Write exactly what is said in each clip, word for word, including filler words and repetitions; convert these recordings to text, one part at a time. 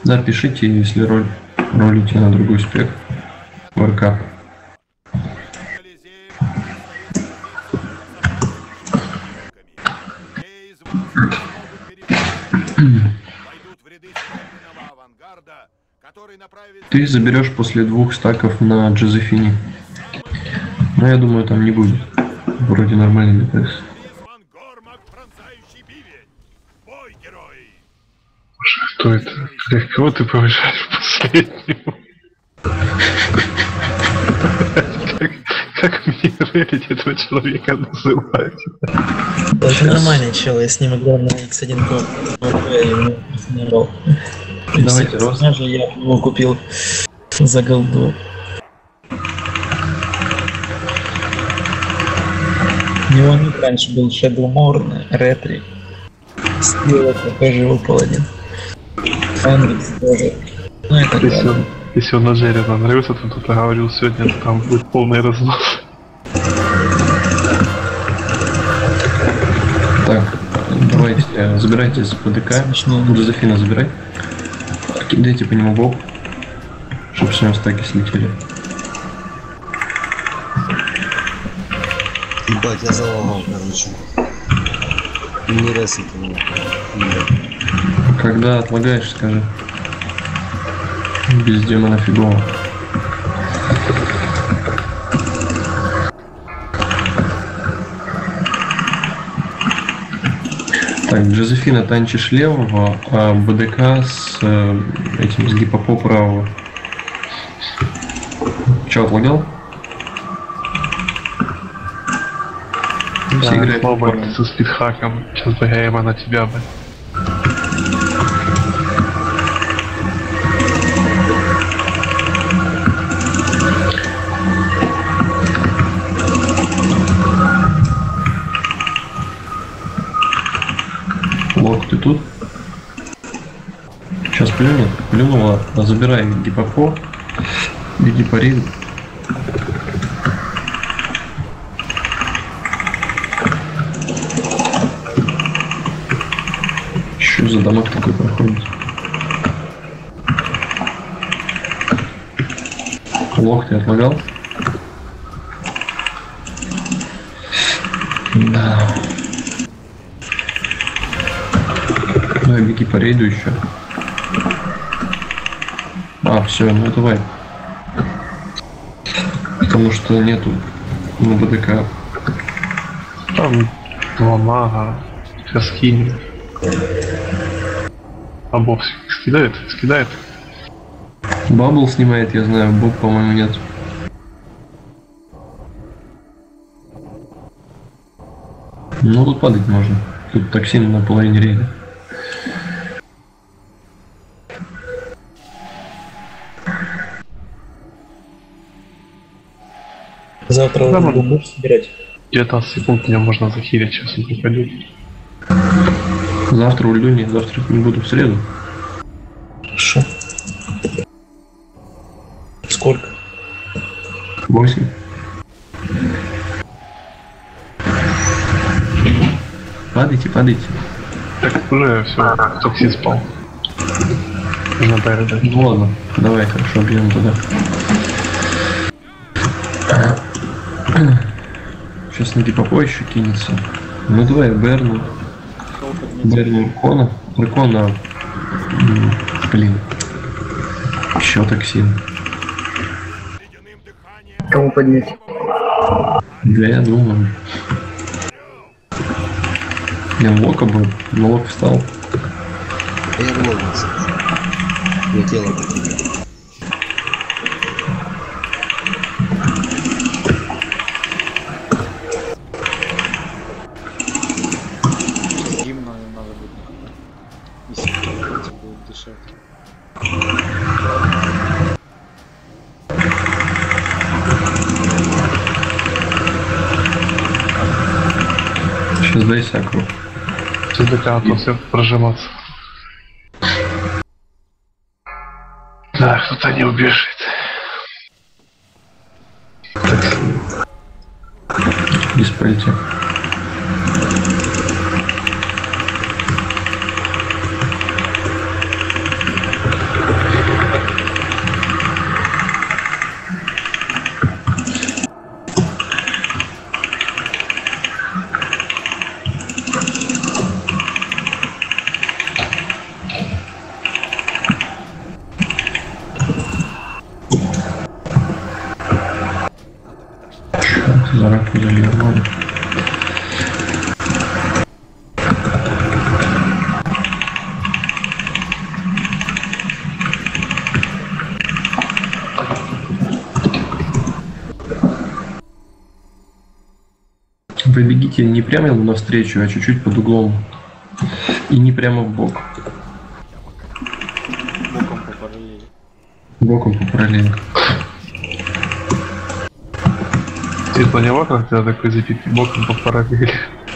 Да, пишите, если роль ролите на другой спек в РК. Ты заберешь после двух стаков на Джозефине. Но я думаю, там не будет. Вроде нормальный ДПС. Что это? Как кого ты повышаешь последнему? Как, как мне верить этого человека называть? Это нормальный чел, я с ним играл на икс один комп. Я его не играл. Давайте рост. Даже я его купил за голду. У него ник раньше был Shadow Morn, Ретри. Скилл тоже выпал один. Фандрикс тоже. Ну и так Если далее. он, если он на Джерри нравится, то кто-то говорил сегодня, то там будет полный разнос. Так, давайте, э, забирайте с ПДК. Джозефина забирай. Кидайте по нему боб, чтобы с него стаки слетели. Ебать, я залагал, короче. Не ресит его. Когда отлагаешь, скажи. Без демона фигово. Так, Джозефина танчишь левого, а БДК с э, этим, с гипопо правого. Че, отлагал? Все играют Оба по-моему. со спидхаком. Сейчас бы я его на тебя бы. Лок, ты тут? Сейчас плюнет, плюнула, а забирай гипопо, беги по рейду. Что за дамаг такой проходит? Лок, ты отлагал? Да. Давай, беги по рейду еще. А, все, ну давай. Потому что нету на БДК. Там два мага. Сейчас скинем. А Боб скидает? Скидает? Бабл снимает, я знаю, Боб, по-моему, нет. Ну тут падать можно. Тут токсин на половине рейда. Завтра Да, вы можно. будешь собирать? девятнадцать секунд мне можно захилить, сейчас он приходит. Завтра ульду нет, завтра не буду, в среду. Хорошо. Сколько? Восемь. Падайте, падайте. Так, уже все, токсин спал. Нужно дать. Ну ладно, давай, хорошо, бьем туда. Сейчас на гипопо еще кинется. Ну давай, Берну. Берну Ркона. Ркона. м, Блин. Еще токсин. Кому поднять? Да я думаю. Блин, Лока был. Но Лок встал. А я влогался. Я тело покидал. Гимна надо будет. Если хотите, будет дешевле. Сейчас дай сакру. ЦДК после прожиматься. Да, кто-то не убежит. Диспельте. За раку залил, ладно. Вы бегите не прямо навстречу, а чуть-чуть под углом. И не прямо в бок. Боком по параллели. Боком по параллели. Ты поняла, как тебя такой запить боком по параллели?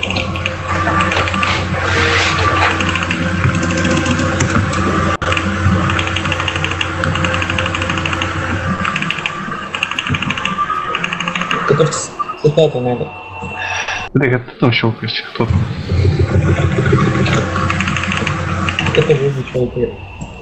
Только цитату надо. Блин, это ты там щелкаешь, кто там? Это вызвучало первый.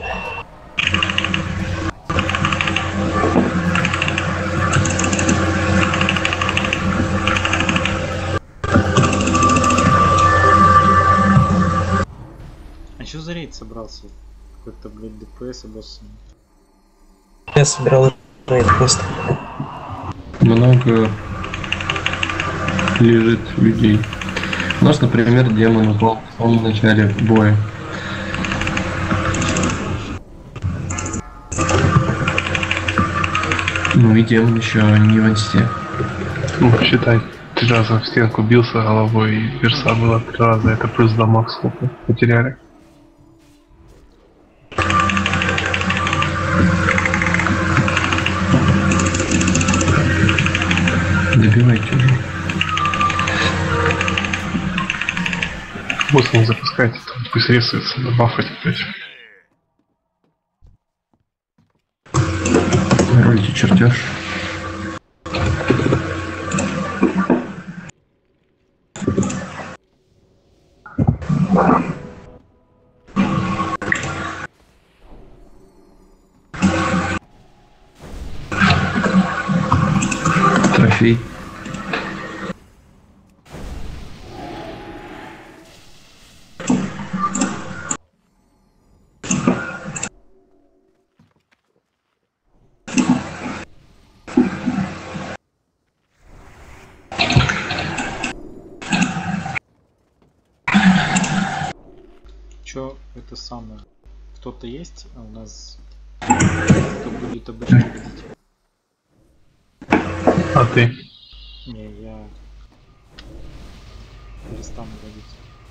А чё за рейд собрался? Какой-то, блядь, ДПС обоссанный. Я собирал рейд просто. Много лежит людей. У нас, например, демон упал в самом начале боя. Ну и демон еще не в инсте. Ну, считай, три раза в стенку бился головой, и верса было три раза, это плюс дамаг сколько потеряли. Добивайте уже. Босса не запускайте, там пусть рисуется, добафать опять. Ролите чертеж. Трофей. Чё это самое? Кто-то есть? А у нас кто будет обычно видеть? А ты? Не, я перестану водить.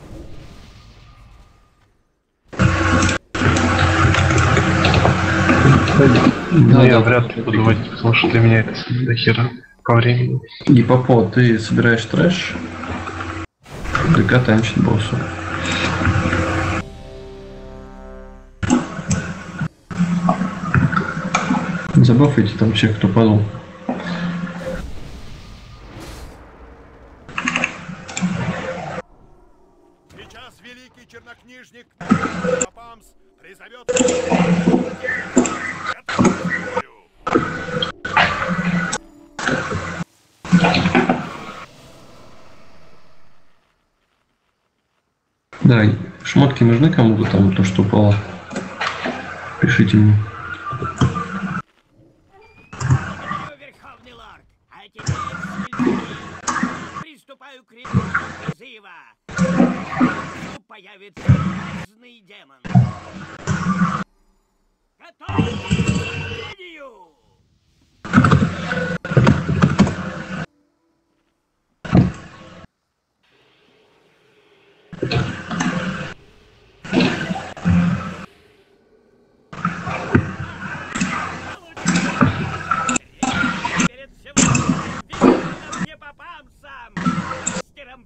Ну, Да, я да, вряд да, ли да. буду водить, потому что для меня это до хера по времени. И Попо, ты собираешь трэш? ДК танчит боссу. Забафайте там всех, кто падал. Сейчас великий чернокнижник Папамс призовет. Да, шмотки нужны кому-то там, то, что упало. Пишите мне. Верховный лорд, а теперь сильнее. Приступаю к ритму призыва. Тут появится грозный демон. Готов к сражению! Перед сегодняшним великим Непопамсом, мастером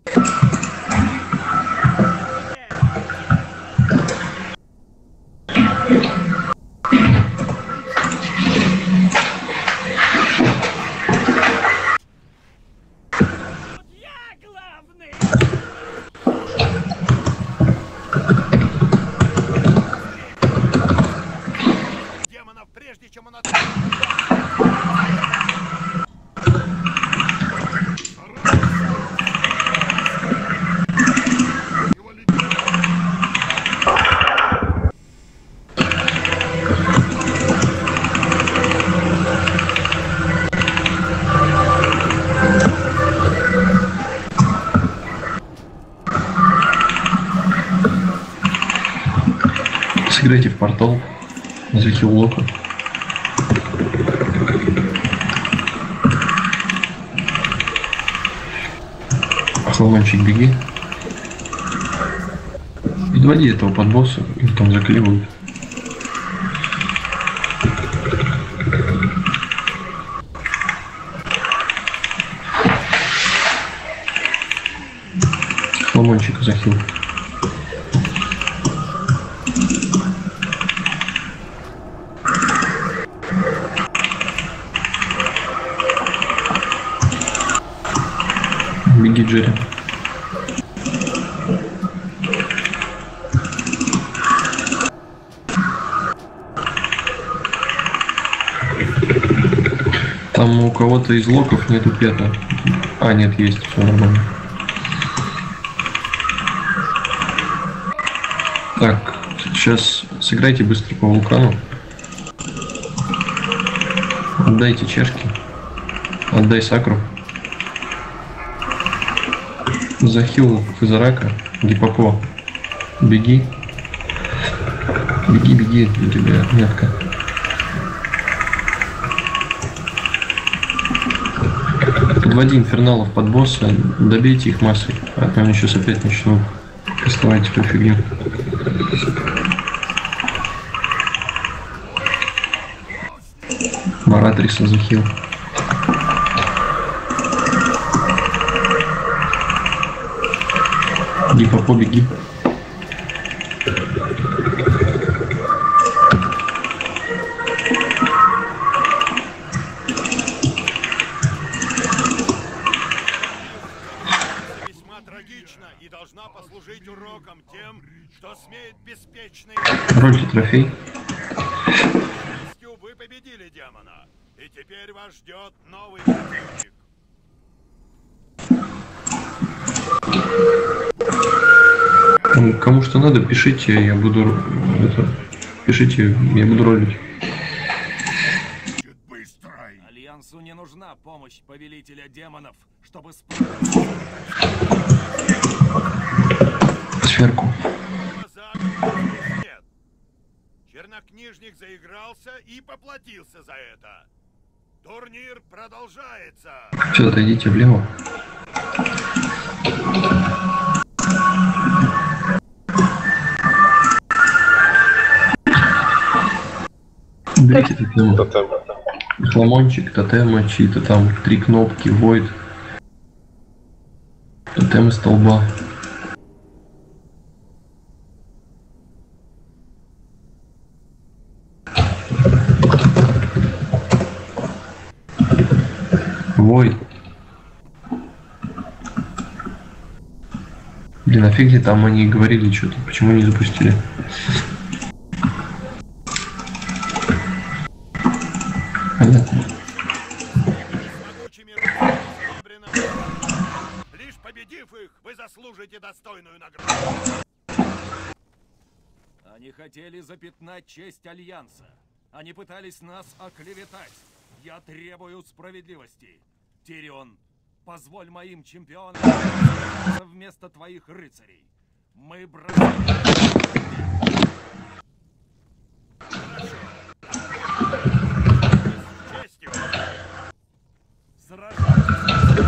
Сыграйте в портал. Захил лока. Сломанчик, беги. Подводи этого под босса, и там заклевают. Сломанчика захил. Беги, Джерри. Там у кого-то из локов нету пета. А, нет, есть, все нормально. Так, сейчас сыграйте быстро по вулкану. Отдайте чешки. Отдай сакру. Захил Фазарака. Гиппоко. Беги. Беги, беги, у тебя метка. Подводи инферналов под босса, добейте их массой, а там сейчас опять начнут кастовать эту фигню. Маратриса захил. Гиппопо, беги. Весьма трагично и должна послужить уроком тем, кто смеет беспечной Рольте трофей. лестью. Вы победили демона, и теперь вас ждет новый противник. Кому что надо, пишите, я буду это, пишите, я буду ролить. Альянсу не нужна помощь повелителя демонов, чтобы справиться. Сферку. Нет. Чернокнижник заигрался и поплатился за это. Турнир продолжается. Все, отойдите влево. Берите тотем. Хламончик, тотема, чьи-то там три кнопки, войд. Тотем из столба. Войд. Блин, нафиг ли там они говорили что-то, почему не запустили? Понятно. Лишь победив их, вы заслужите достойную награду. Они хотели запятнать честь Альянса. Они пытались нас оклеветать. Я требую справедливости. Тирион, позволь моим чемпионам вместо твоих рыцарей. Мы бросаем. Честью. Сражайтесь.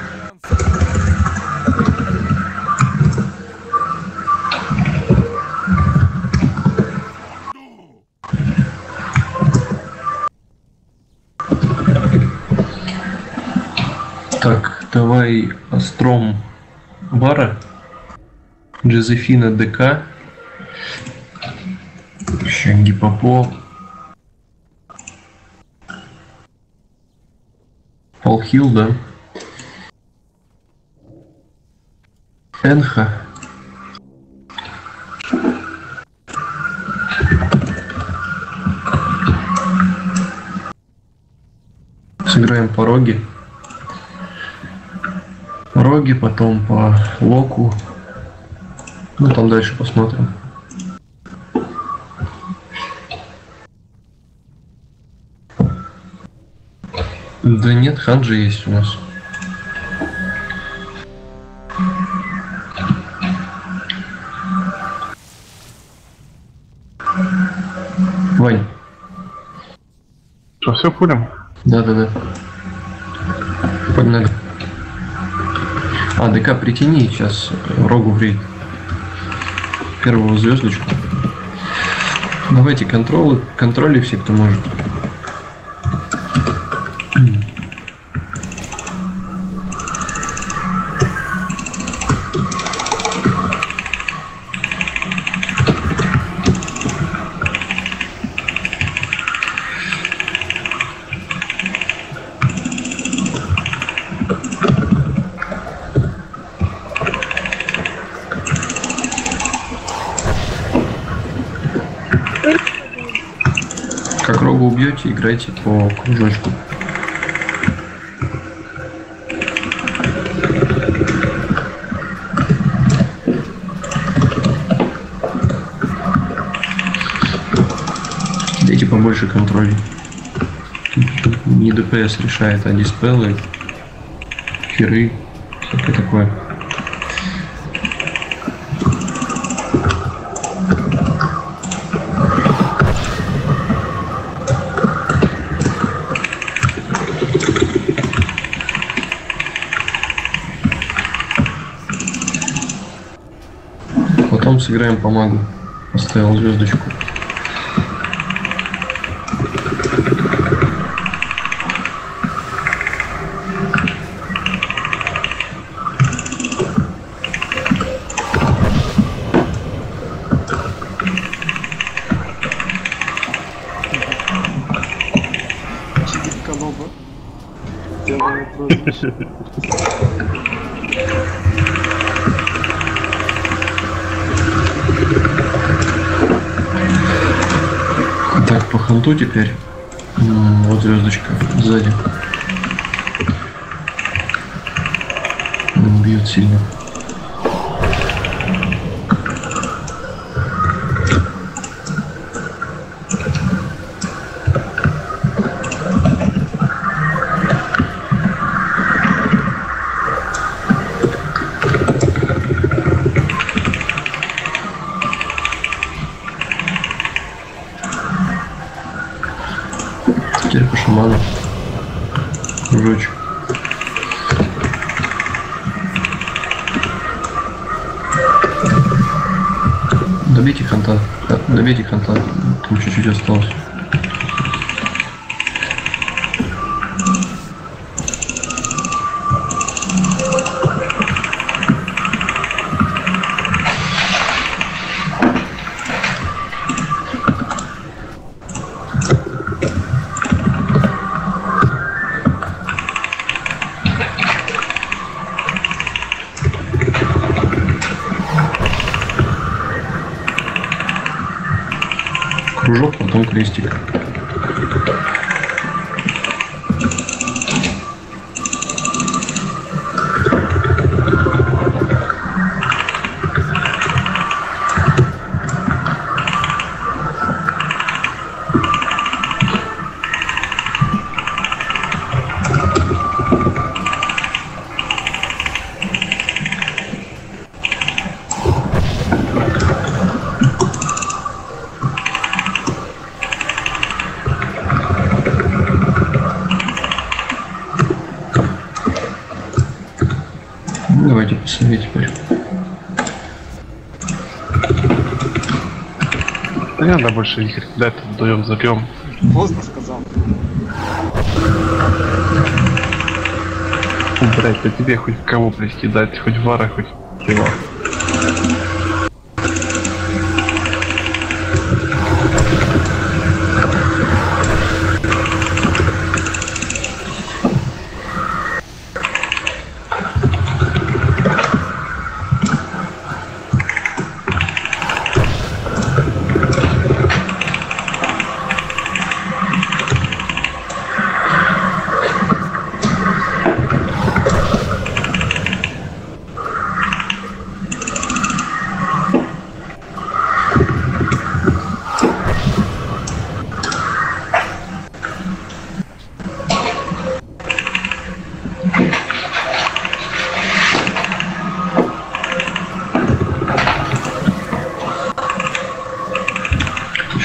Так, давай Астром Бара, Джозефина ДК, еще Гиппопо, Полхил, да, Энха, сыграем по Роге. Роги, потом по Локу. Ну, там дальше посмотрим. Да нет, Ханджи есть у нас. Вань. Что, все пулем? Да-да-да. Погнали. А, ДК притяни, сейчас Рогу в рейд. Первую звездочку. Давайте контролы, контроли все, кто может. Как Рогу убьете, играйте по кружочку. Дайте побольше контролей. Не ДПС решает, а диспелы, херы, всякое такое. Потом сыграем по магу. Поставил звездочку. Колоба. Делаю прозвище. Так, по ханту теперь. М, Вот звездочка сзади. М, Бьет сильно. Теперь по шаману. Кружочек. Добейте ханта. Да, добейте ханта. Там чуть-чуть осталось. Кружок, потом крестик. Давайте по сове теперь. Да не надо больше их кидать, вдвоем забьем. Поздно сказал. Блять, по тебе хоть кого, блять, кидать, хоть вара, хоть его.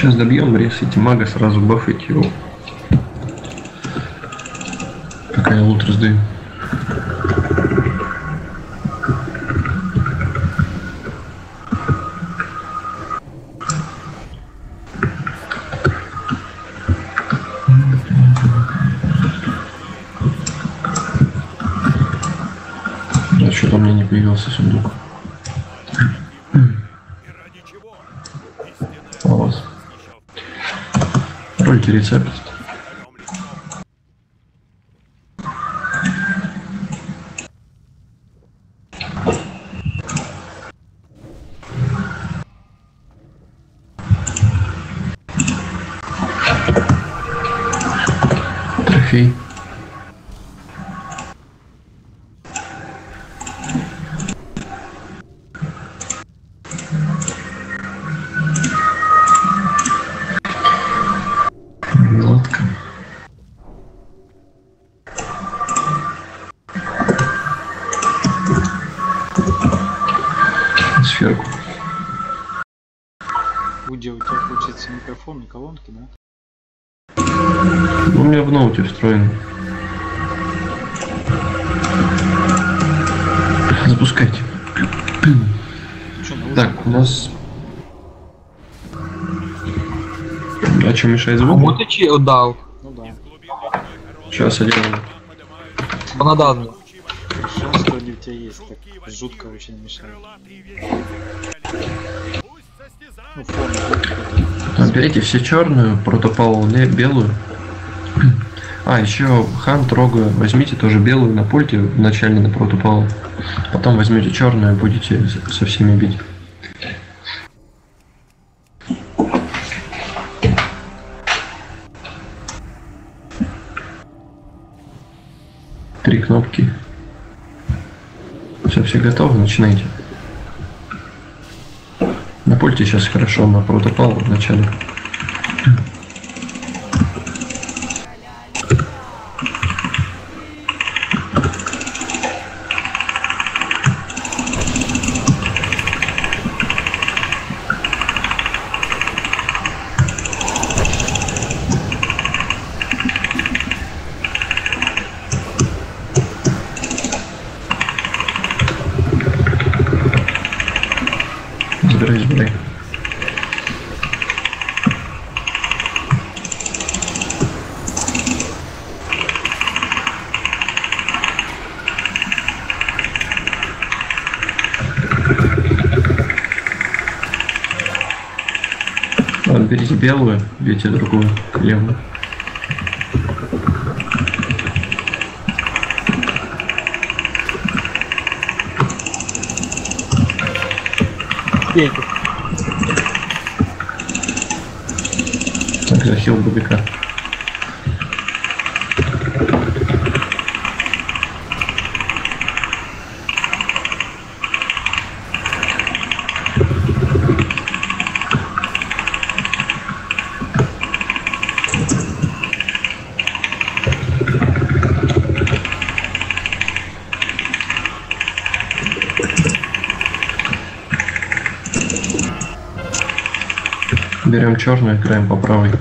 Сейчас добьем, ресайте мага, сразу бафайте его. Пока я лут раздаю. А что-то у меня не появился сундук. А у вас? Ролите рецепт. Трофей. Лодка. Сферку. Уди, у тебя получается микрофон и колонки, да? У меня в ноуте встроен. Запускайте. Что, на Так, у нас... А что мешает звук? Кому ты чи отдав? Ну да. Сейчас я делаю. Вона дав мені. Хорошо, что они у тебя есть. Так жутко очень мешает. Ну, фон. А, берите все черную, протопал белую. А, еще хант, рога, возьмите тоже белую на пульте, вначале на протопал. Потом возьмете черную, будете со всеми бить. Три кнопки. Все, все готовы, начинайте. На пульте сейчас хорошо, на протопал в начале. Забирай, забирай. Ладно, берите белую, берите другую, левую. Так, захил бубика. Берем черную, играем по правой.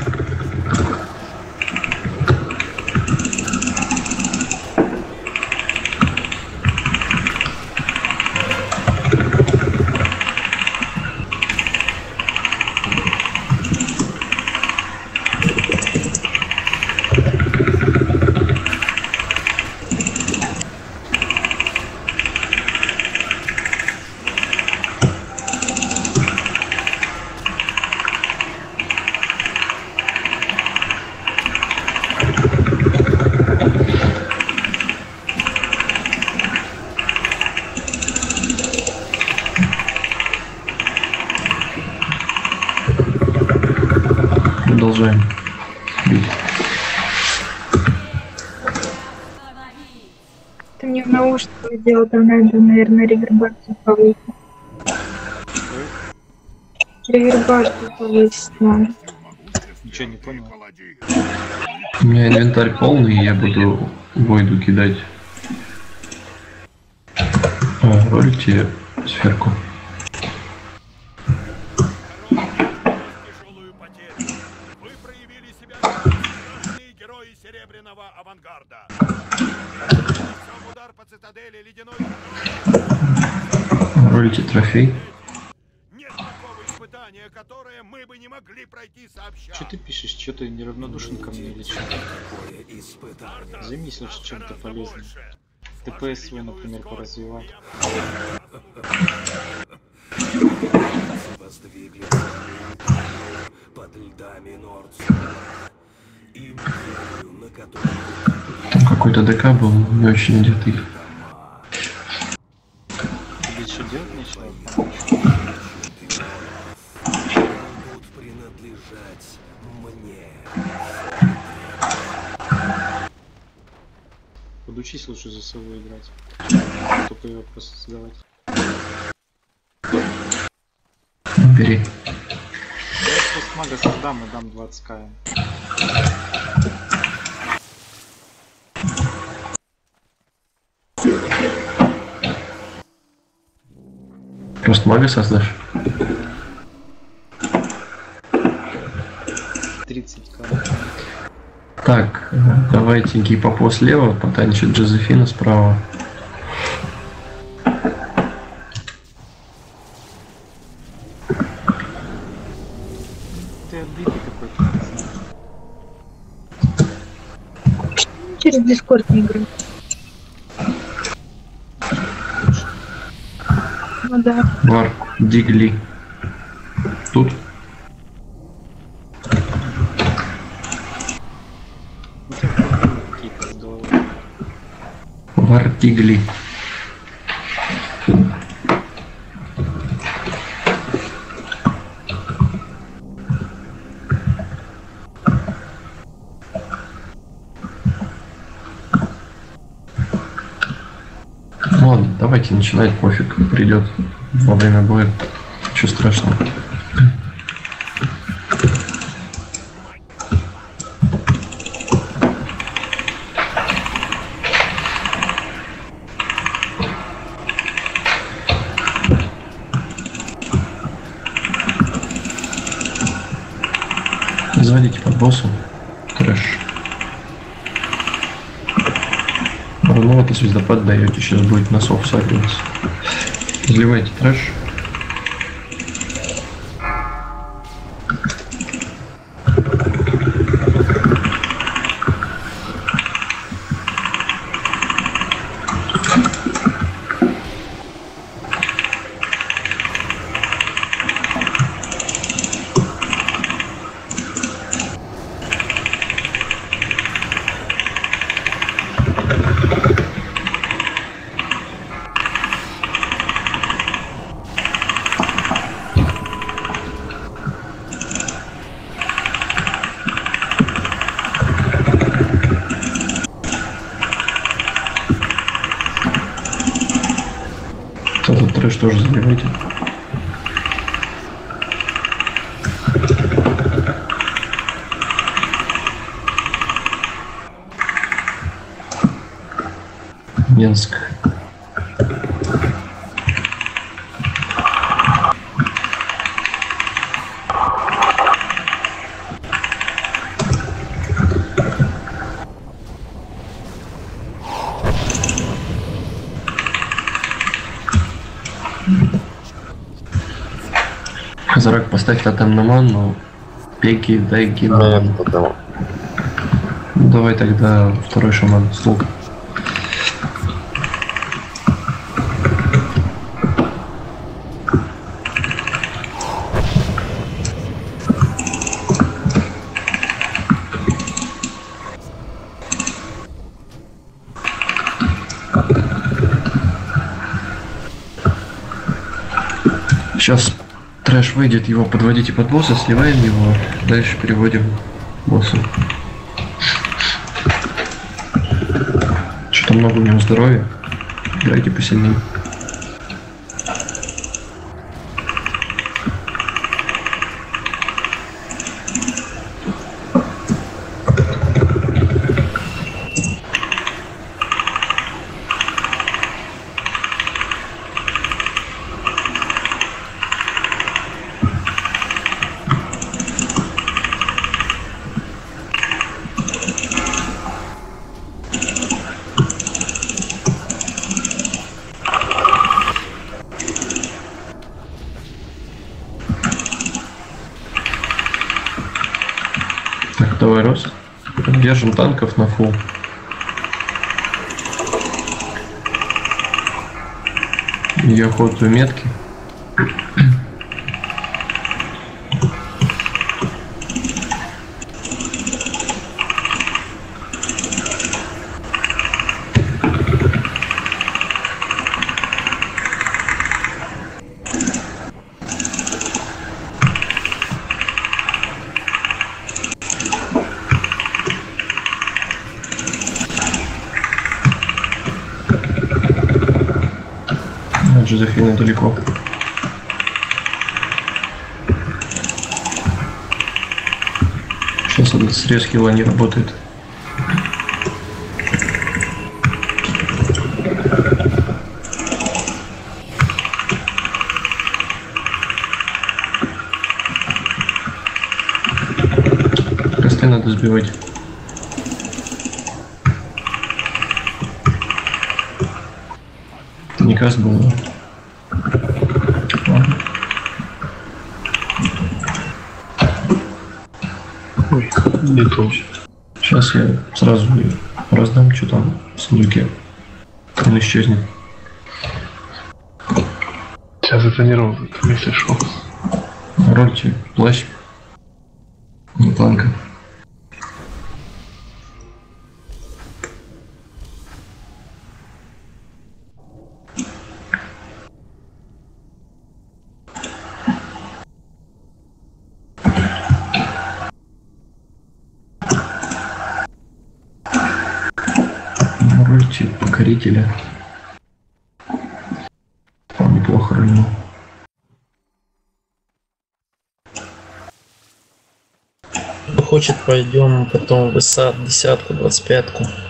Продолжаем бить. Ты мне в наушниках сделал, там надо, наверное, ревербацию повысить. Ревербацию повысить надо. Ничего не понял. У меня инвентарь полный, и я буду войду кидать. А, ролите сферку. цитадели ледяной... Ролите трофей. Нет такого испытания, которое мы бы не могли пройти сообща. Что ты пишешь? Что ты неравнодушен ко мне или что? Займись лучше чем-то полезным. ТПС свой, например, поразвивать. Под льдами Нордс. Там какой-то ДК был, не очень одетый. Тебе что делать нечего? Будут принадлежать мне. Подучись лучше за собой играть. Только ее просто создавать. Бери. Я сейчас мага создам и дам двадцать к. Просто мага создашь? тридцать к. Так, давайте Гипопо слева, потанчит Джозефина справа. Ты отбитый какой-то, не знаю. Через Дискорд не играю. Ну да. Варк, Дигли. Тут? У тебя проблемы какие-то с головой. Варк, Дигли. Ладно, давайте начинать, пофиг, придет во время боя. Ничего страшного. Заводите под боссом. Трэш. Ну вот и звездопад даете, сейчас будет носов всаживаться. Заливайте трэш. Этот трэш тоже заливайте. Минск. Хазарак, поставь тотем на ману, пеки, дай гину. Давай тогда второй шаман, слуг. Сейчас трэш выйдет, его подводите под босса, сливаем его, дальше переводим боссу. Что-то много у него здоровья. Играйте посильнее. Давай, Рос. Держим танков на фул. И охоту метки. Жозефина далеко. Сейчас этот срез хила не работает. Косты надо сбивать. Не каст был. Ой, не то. Сейчас я сразу раздам, что там в сундуке. Он исчезнет. Сейчас это не робот, если что. Рольте плащ. Не танка. Рольте покорителя. Он неплохо рульнул. Кто хочет, пойдем потом в ИСАД десятку, двадцать пятку.